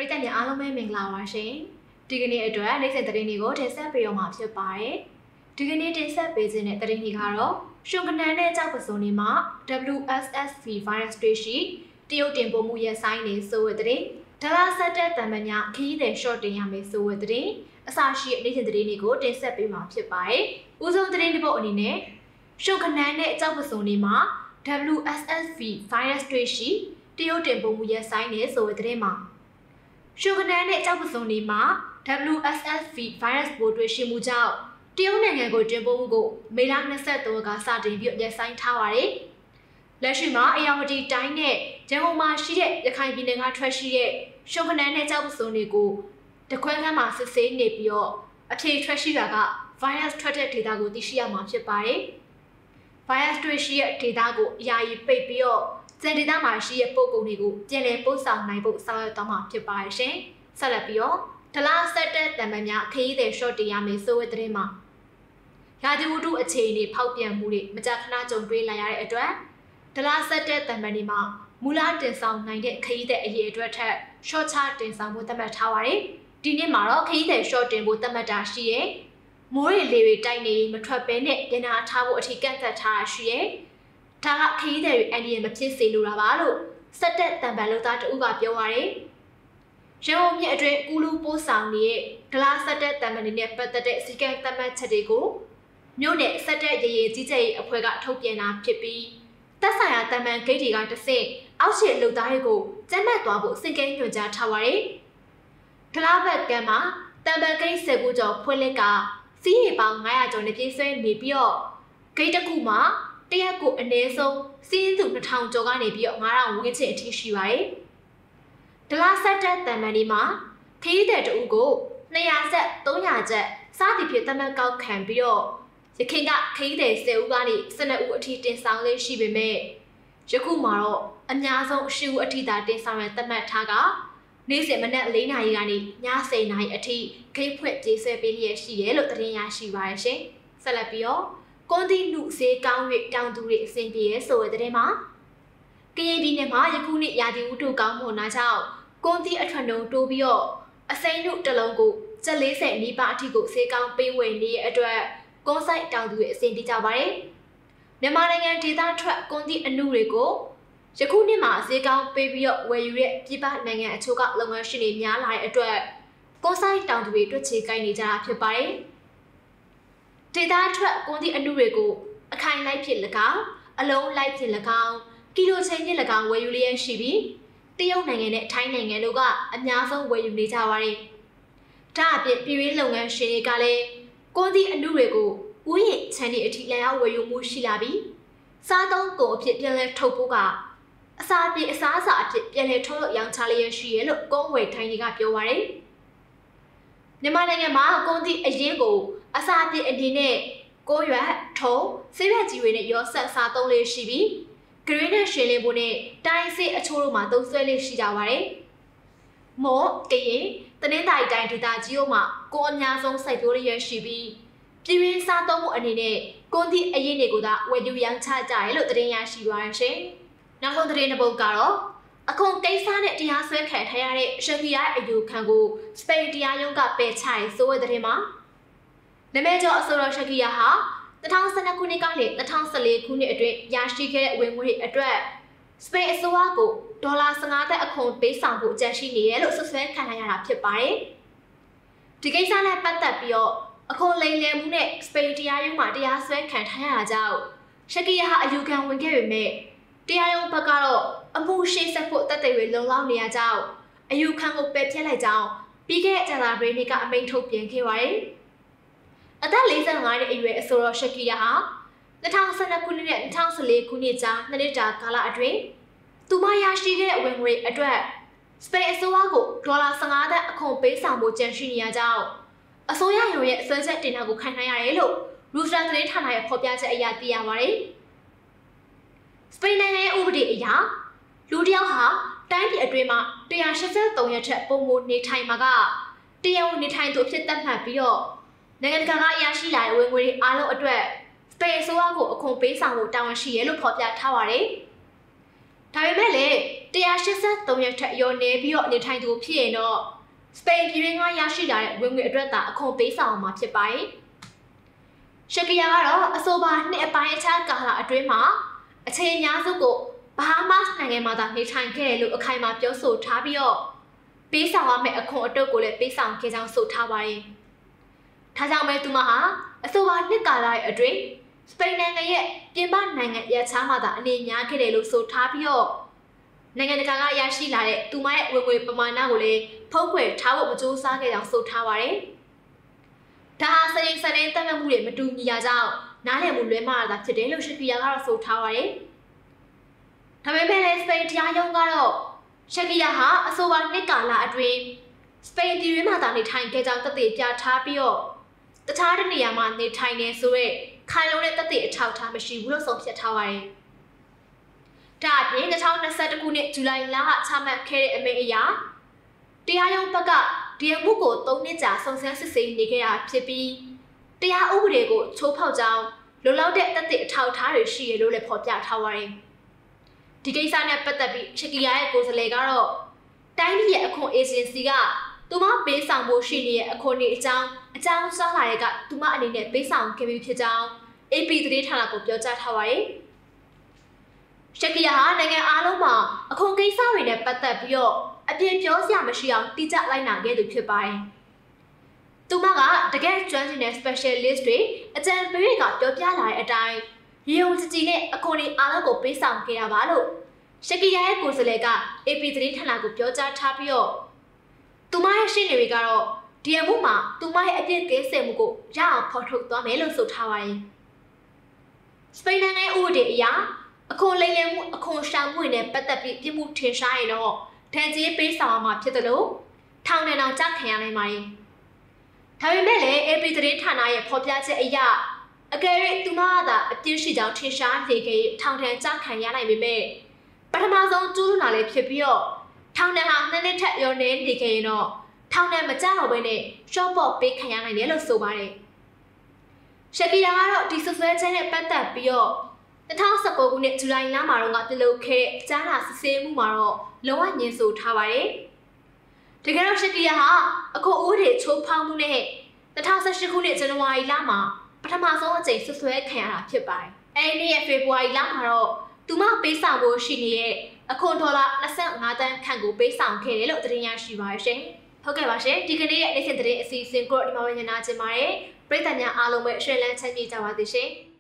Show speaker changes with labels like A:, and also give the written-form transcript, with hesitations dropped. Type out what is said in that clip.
A: ရိသတ်များအားလုံးပဲမင်္ဂလာပါရှင်ဒီကနေ့အတွက်နေ့စဉ်သတင်းတွေကိုတင်ဆက်ပေးတော့မှာဖြစ်ပါတယ်ဒီကနေ့တင်ဆက်ပေးခြင်းတဲ့သတင်းတွေကတော့ရှုံကနန်နဲ့ကြောက်ပစုံတွေမှာ WSSV virus တွေရှိတရုတ်တင်ပို့မှုရဲ့ဆိုင်နေဆိုတဲ့သတင်းဒေါ်လာဆက်တဲ့တန်ပန်များခရီးသည် short တင်ရမယ်ဆိုတဲ့သတင်းအစရှိနေ့စဉ်သတင်းတွေကိုတင်ဆက်ပေးမှာဖြစ်ပါတယ်ဦးဆုံးသတင်းတစ်ပုဒ်အနေနဲ့ရှုံကနန်နဲ့ကြောက်ပစုံတွေမှာ WSSV virus တွေရှိတရုတ်တင်ပို့မှုရဲ့ဆိုင်နေဆိုတဲ့သတင်းမှာရှုကနန်နဲ့ကြောက်ပစုံတွေမှာ WSSV virus ပိုးတွေ့ရှိမှုကြောင့်တရုတ်နိုင်ငံကိုတင်ပို့မှုကိုမေလ23ကစတင်ပြီးရပ်ဆိုင်းထားပါတယ်။လက်ရှိမှာအေယာဝတီတိုင်းနဲ့ရန်ကုန်မှာရှိတဲ့ရခိုင်ပြည်နယ်ကထွက်ရှိတဲ့ရှုကနန်နဲ့ကြောက်ပစုံတွေကိုတခွဲခန်းမှာစစ်ဆေးနေပြီးတော့အဖြေထွက်ရှိတာက virus ထွက်တဲ့ဒေတာကိုသိရှိရမှာဖြစ်ပါတယ်။ virus တွေ့ရှိတဲ့ဒေတာကိုအယာယီပိတ်ပြီးတော့စင်ဒေတာမှာရှိတဲ့ပုံကုန်တွေကိုပြန်လည်ပို့ဆောင်နိုင်ဖို့ဆောင်ရွက်သွားမှာဖြစ်ပါတယ်ရှင်။ဆက်လက်ပြီးတော့ဒလဆက်တဲ့တံပန်များခရီးသည် short တင်ရမယ်ဆိုတဲ့သတင်းမှာရာသီဥတုအခြေအနေဖောက်ပြန်မှုတွေမကြာခဏကြုံတွေ့လာရတဲ့အတွက်ဒလဆက်တဲ့တံပန်တွေမှာမူလတင်ဆောင်နိုင်တဲ့ခရီးသည်အရေအတွက်ထက် short ချတင်ဆောင်ဖို့သတ်မှတ်ထားပါတယ်။ဒီနေ့မှာတော့ခရီးသည် short တင်ဖို့သတ်မှတ်တာရှိရဲ။မိုးရေလေတွေတိုက်နေမထွက်ဘဲနဲ့ပြန်နာထားဖို့အထီးကန့်သက်ထားတာရှိရဲ။ဒါကခရီးသည်တွေအန်ဒီရမဖြစ်စေလိုတာပါလို့စက်တက်တံပန်လုပ်သားတဦးကပြောပါရယ်ရန်ကုန်မြို့အတွင်းကူလူပိုးဆောင်နေတဲ့ဒလာစက်တက်တံပန်တွေနဲ့ပတ်သက်တဲ့စီကံသတ်မှတ်ချက်တွေကိုမြို့နယ်စက်တက်ရေရေကြီးကြပ်ရေးအဖွဲ့ကထုတ်ပြန်တာဖြစ်ပြီးသက်ဆိုင်ရာတံပန်ဂိတ်တွေကတဆင့်အောက်ခြေလုပ်သားတွေကိုကျန်းမာသွားဖို့စင်ကဲညွှန်ကြားထားပါရယ်ဒလာဘက်ကံမှာတံပန်ဂိတ်10ခုကျော်ဖွင့်လက်ကစီးရီပေါင်း900ကျော်နဲ့ပြည့်စွဲနေပြီးတော့ဂိတ်တစ်ခုမှာတရက်ကိုအနည်းဆုံးစီးရင်သူ2000ကျော်ကနေပြီးတော့9000ဝန်းကျင်အထိရှိပါတယ်။ဒလာဆက်တဲ့တံပန်ဒီမှာခရီးသည်တဦးကို200ကျပ်300ကျပ်စသည်ဖြင့်တမန်ကောက်ခံပြီးတော့ရခင်ကခရီးသည်10ဦးကနေ12ဦးအထိတင်ဆောင်လေးရှိပေမဲ့ယခုမှာတော့အများဆုံး10ဦးအထိသာတင်ဆောင်ရသတ်မှတ်ထားကနေ့စဉ်မနက်4နာရီကနေည10နာရီအထိဂိတ်ဖွင့်ကျေးဆွဲပေးလျက်ရှိရဲလို့သတင်းရရှိပါရရှင်။ဆက်လက်ပြီးတော့ကွန်တီလူဈေးကောင်း၍တောင်သူတွေအဆင်ပြေရဲဆိုတဲ့တဲ့မှာကရင်ပြည်နယ်မှာယခုနှစ်ရာသီဥတုကောင်းမွန်တာကြောင့်ကွန်တီအထွန်းတုံတိုးပြီးတော့အစိမ်းတို့တစ်လုံးကိုကျပ်40နီးပါးအထိကိုဈေးကောင်းပေးဝယ်နေတဲ့အတွက်ကွန်ဆိုင်တောင်သူတွေအဆင်ပြေကြပါတယ်မြန်မာနိုင်ငံဒေသထွက်ကွန်တီအနုတွေကိုယခုနှစ်မှာဈေးကောင်းပေးပြီးတော့ဝယ်ယူတဲ့ပြည်ပနိုင်ငံအချို့ကလုပ်ငန်းရှင်တွေများလာတဲ့အတွက်ကွန်ဆိုင်တောင်သူတွေတွက်ချေကိုင်းနေကြတာဖြစ်ပါတယ်ဒေတာထွက်ကွန်တီအနုတွေကိုအခိုင်လိုက်ဖြစ်၎င်းအလုံးလိုက်ဖြစ်၎င်းကီလိုချိန်ဖြစ်၎င်းဝယ်ယူလျက်ရှိပြီးတရုတ်နိုင်ငံနဲ့ထိုင်းနိုင်ငံတို့ကအများဆုံးဝယ်ယူနေကြပါတယ်။ဒါအပြင်ပြည်ရင်းလုပ်ငန်းရှင်တွေကလည်းကွန်တီအနုတွေကိုဥယျာဉ်ခြံတွေအထိလျာဝယ်ယူမှုရှိလာပြီးစားသုံးကုန်အဖြစ်ပြန်လည်ထုတ်ဖို့ကအစာအပြင်အစားအစာအဖြစ်ပြန်လည်ထုတ်လုပ်ရောင်းချလျက်ရှိရလို့ကုန်းဝယ်ထိုင်းတွေကပြောပါတယ်။မြန်မာနိုင်ငံမှာကွန်တီအရင်ကိုအစာအပြည့်အနေနဲ့ကိုရွက်ထုံဆေးရွက်ကြီးတွေနဲ့ရောဆက်စားသုံးလေးရှိပြီးဂရင်းနဲ့ရှင်လင်းဖို့နဲ့တိုင်းစစ်အချို့တို့မှာသုံးဆွဲလေးရှိကြပါတယ်။မော့ကရင်တနင်္သာရီတိုင်းဒေသကြီးတို့မှာကိုအများဆုံးစိုက်ပျိုးရရှိပြီးပြည်ရင်းစားသုံးမှုအနေနဲ့ကွန်တီအရင်တွေကိုသာဝယ်ယူရောင်းချကြရလို့သတင်းရရှိပါရရှင်။နောက်ဆုံးသတင်းတစ်ပုဒ်ကတော့အခုကိစ္စနဲ့တရားစွဲခံထားရတဲ့ရှက်ကီယာအယူခံကိုစပိန်တရားရုံးကပယ်ချရေးဆိုတဲ့သတင်းမှာနာမည်ကျော်အဆိုတော်ရှက်ကီယာဟာ2012ခုနှစ်ကနေ2014ခုနှစ်အတွင်းရရှိခဲ့တဲ့ဝင်ငွေအတွက်စပိန်အစိုးရကိုဒေါ်လာ15သန်းအခွန်ပေးဆောင်ဖို့ကြံရှိနေရလို့ဆွဆွဲခံရတာဖြစ်ပါတယ်။ဒီကိစ္စနဲ့ပတ်သက်ပြီးတော့အခွန်လိမ်လည်မှုနဲ့စပိန်တရားရုံးမှာတရားစွဲခံထားရတာကြောင့်ရှက်ကီယာဟာအယူခံဝင်ခဲ့ပေမဲ့တရားရုံးဘက်ကတော့အမှုရှိဆက်ဖို့တတ်သိတွေလုံလောက်နေရကြောင်းအယူခံကိုပယ်ဖျက်လိုက်ကြောင်းပြီးခဲ့တဲ့ဇန်နဝါရီလကအမိန့်ထုတ်ပြန်ခဲ့ပါတယ်။အသက်45နှစ်အရွယ်အဆိုတော်ရှက်ကီယာဟာ2012ခုနှစ်နဲ့2014ခုနှစ်ကြားနှစ်နှစ်တာကာလအတွင်းသူမရရှိခဲ့တဲ့ဝင်ငွေအတွက်စပိန်အစိုးရကိုဒေါ်လာ15သန်းအခွန်ပေးဆောင်ဖို့ကြံရှိနေရကြောင်းအစိုးရရုံးရဲ့အစွဲချက်တင်တာကိုခံထားရတယ်လို့ရူစတာသတင်းဌာနရဲ့ဖော်ပြချက်အရသိရပါတယ်။စပိန်နိုင်ငံရဲ့ဥပဒေအရလူတစ်ယောက်ဟာတိုင်းပြည်အတွင်းမှာ183ရက်ထက်ပိုမိုနေထိုင်မှာကတရားဝင်နေထိုင်သူအဖြစ်သတ်မှတ်ပြီးတော့နိုင်ငံတကာကရရှိလာတဲ့ဝင်ငွေအားလုံးအတွက်စပိန်အစိုးရကိုအခွန်ပေးဆောင်ဖို့တာဝန်ရှိရလို့ဖော်ပြထားပါတယ်။ဒါပေမဲ့လေ183ရက်ထက်ရောနေပြီးတော့နေထိုင်သူဖြစ်ရင်တော့စပိန်ပြည်ရင်းကရရှိလာတဲ့ဝင်ငွေအတွက်သာအခွန်ပေးဆောင်မှာဖြစ်ပါတယ်။ရှက်ကီယာကတော့အဆိုပါနှစ်အပိုင်းအခြားကာလအတွင်းမှာအခြေအများစုကိုဘာဟာမတ်နိုင်ငံမှာသာနေထိုင်ခဲ့တယ်လို့အခိုင်အမာပြောဆိုထားပြီးတော့ပေးဆောင်ရမယ့်အခွန်အတုပ်ကိုလည်းပေးဆောင်ခဲ့ကြောင်းဆိုထားပါတယ်။ဒါကြောင့်ပဲသူမဟာအဆိုပါနှစ်ကာလရဲ့အတွင်းစပိန်နိုင်ငံရဲ့ပြင်ပနိုင်ငံရခြားမှာသာအနေများခဲ့တယ်လို့ဆိုထားပြီးတော့နိုင်ငံတကာကရရှိလာတဲ့သူမရဲ့ဝင်ငွေပမာဏကိုလည်းဖုံးကွယ်ထားဖို့မကြိုးစားခဲ့ကြောင်းဆိုထားပါတယ်။ဒါဟာစရင်စတဲ့တတ်မှတ်မှုတွေမတူညီတာကြောင့်နားလည်မှုလွဲမှားတာဖြစ်တယ်လို့ရှက်ကီယာကတော့ဆိုထားပါတယ်။ဒါပေမဲ့လည်းစပိန်တရားရုံးကတော့ရှက်ကီယာဟာအဆိုပါနှစ်ကာလအတွင်းစပိန်ပြည်တွင်းမှာသာနေထိုင်ခဲ့ကြောင်းသက်သေပြထားပြီးတော့တခြားတစ်နေရာမှာနေထိုင်နေဆိုရဲခိုင်လုံတဲ့သက်သေအထောက်အထားမရှိဘူးလို့ဆုံးဖြတ်ထားပါတယ်။ဒါအပြင်2021ခုနှစ်ဇူလိုင်လကချမှတ်ခဲ့တဲ့အမိန့်အရတရားရုံးဘက်ကဒီအမှုကို3နှစ်ကြာစုံစမ်းစစ်ဆေးနေခဲ့တာဖြစ်ပြီးတရားဥပဒေကိုချိုးဖောက်ကြောင်းလုံလောက်တဲ့သက်သေအထောက်အထားတွေရှိရလို့လည်းဖော်ပြထားပါတယ်။ဒီကိစ္စနဲ့ပတ်သက်ပြီးရှက်ကီယာရဲ့ကိုယ်စားလှယ်ကတော့တိုင်းပြည်ရဲ့အခွန်အေဂျင်စီကသူမပေးဆောင်ဖို့ရှိနေတဲ့အခွန်တွေအကြောင်းစားလာတဲ့ကသူမအနေနဲ့ပေးဆောင်ခဲ့ပြီးဖြစ်ကြောင်း AP သတင်းဌာနကိုပြောကြားထားပါတယ်။ရှက်ကီယာဟာနိုင်ငံအားလုံးမှာအခွန်ကိစ္စတွေနဲ့ပတ်သက်ပြီးတော့အပြင်းပြောစရာမရှိအောင်တိကျလိုက်နာခဲ့သူဖြစ်ပါတယ်။သူမကတကယ်ကျွမ်းကျင်တဲ့ specialist တွေအကြံပေးတွေကပြောပြလာတဲ့အတိုင်းရေုံကြည်နဲ့အခွန်တွေအားလုံးကိုပေးဆောင်ခဲ့တာပါလို့ရှက်ကီယာရဲ့ကိုယ်စားလှယ်က AP သတင်းဌာနကိုပြောကြားထားပြီးတော့သူမရဲ့ရှင်းနေတွေကတော့ဒီအမှုမှာသူမရဲ့အပြစ်ကင်းစင်မှုကိုရအောင်ဖော်ထုတ်သွားမယ်လို့ဆိုထားပါတယ်။စပိန်နိုင်ငံဥပဒေအရအခွန်လိမ်လည်မှုအခွန်ရှောင်မှုနဲ့ပတ်သက်ပြီးပြစ်မှုထင်ရှားရင်တော့ဒဏ်ကြေးပေးဆောင်ရမှာဖြစ်တယ်လို့ထောင်ထဲအောင်ကြခံရနိုင်ပါတယ်။ဒါပေမဲ့လည်း AP သတင်းဌာနရဲ့ဖော်ပြချက်အရအကယ်၍သူမကသာအပြစ်ရှိကြောင်းထင်ရှားနေခဲ့ထောင်ထဲကြခံရနိုင်ပေမဲ့ပထမဆုံးကျူးလွန်တာလည်းဖြစ်ပြီးတော့ထောင်ထဲဟာ2နှစ်ထက်ရောနေနေခဲ့ရင်တော့ထောင်ထဲမကြောက်တော့ဘဲနဲ့ရှော့ပေါ့ပေးခံရနိုင်တယ်လို့ဆိုပါတယ်။ရှက်ကီယာကတော့ဒီဆွဆွဲချက်နဲ့ပတ်သက်ပြီးတော့2019ခုနှစ်ဇူလိုင်လမှာတော့ပြုလုပ်ခဲ့တဲ့ကြားနာစစ်ဆေးမှုမှာတော့လုံးဝညှင်းဆိုထားပါတယ်။တကယ်တော့ရှက်ကီယာဟာအခွန်ဥပဒေချိုးဖောက်မှုနဲ့2018ခုနှစ်ဇန်နဝါရီလမှာပထမဆုံးအကြိမ်ဆွဆွဲခံရတာဖြစ်ပါတယ်။အဲဒီနေ့ဖေဖော်ဝါရီလမှာတော့သူမပေးဆောင်ဖို့ရှိနေတဲ့အခွန်ဒေါ်လာ25တန်းခန့်ကိုပေးဆောင်ခဲ့တယ်လို့သတင်းရရှိပါရှင်။ဟုတ်ကဲ့ပါရှင်ဒီကနေ့ရဲ့နေ့စဉ်သတင်းအစီအစဉ်ကိုဒီမှာပဲညနာချင်ပါတယ်ပရိသတ်များအားလုံးပဲရှယ်လန်းချမ်းမြေ့ကြပါသေးရှင်။